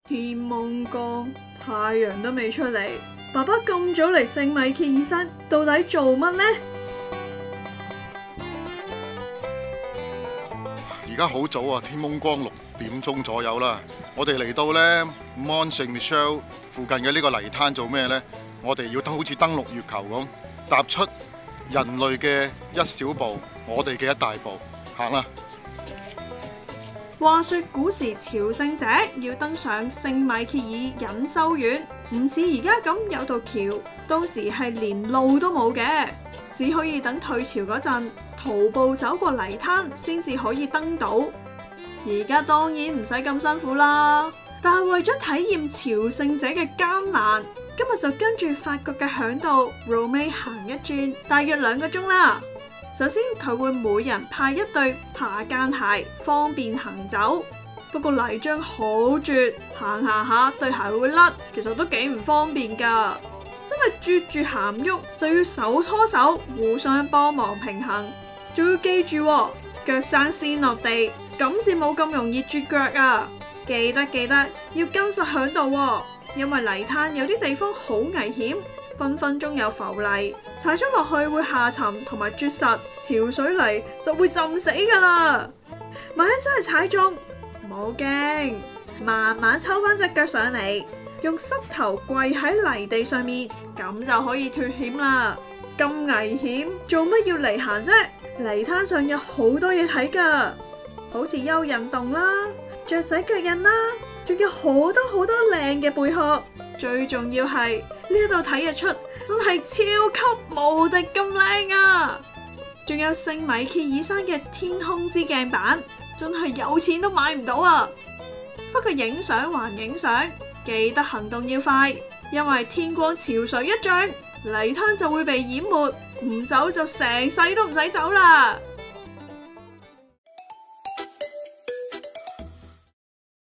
天蒙光，太陽都未出嚟，爸爸咁早嚟聖米歇爾山，到底做乜呢？ 而家好早啊，天蒙光6點鐘左右啦。我哋嚟到呢 Mont Saint-Michel 附近嘅呢個泥灘做咩呢？我哋要好似登陸月球咁，踏出人類嘅一小步，我哋嘅一大步，行啦！ 話說古時朝聖者要登上聖米歇爾隱修院，唔似而家咁有道橋，當時係連路都冇嘅，只可以等退潮嗰陣徒步走過泥灘先至可以登到。而家當然唔使咁辛苦啦，但係為咗體驗朝聖者嘅艱難，今日就跟住法國嘅嚮導 Romain 行一轉，大約2個鐘啦。首先佢會每人派一對爬間鞋，方便行走。不過泥漿好絕，行下對鞋會甩，其實都幾唔方便噶。真係啜住行唔喐，就要手拖手，互相幫忙平衡。仲要記住，腳踭先落地，咁至冇咁容易啜腳啊！記得要跟實嚮導，因為泥灘有啲地方好危險。分分鐘有浮泥，踩咗落去會下沉同埋啜實，潮水嚟就會浸死噶啦。萬一真係踩中，冇驚，慢慢抽翻隻腳上嚟，用膝頭跪喺泥地上面，咁就可以脫險啦。咁危險，做乜要嚟行啫？泥灘上有好多嘢睇噶，好似蚯蚓洞啦、雀仔腳印啦，仲有好多靚嘅貝殼。最重要係呢一度睇日出真係超級無敵咁靚啊！仲有聖米歇爾山嘅天空之鏡板，真係有錢都買唔到啊！不過影相還影相，記得行動要快，因為天光潮水一漲，泥灘就會被淹沒，唔走就成世都唔使走啦！